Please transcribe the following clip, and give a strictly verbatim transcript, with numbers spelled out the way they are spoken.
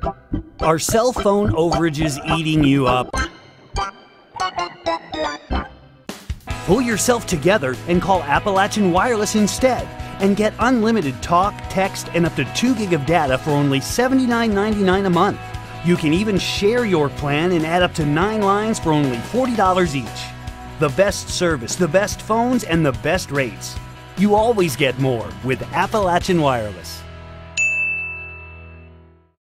Are cell phone overages eating you up? Pull yourself together and call Appalachian Wireless instead and get unlimited talk, text, and up to two gig of data for only seventy-nine ninety-nine a month. You can even share your plan and add up to nine lines for only forty dollars each. The best service, the best phones, and the best rates. You always get more with Appalachian Wireless.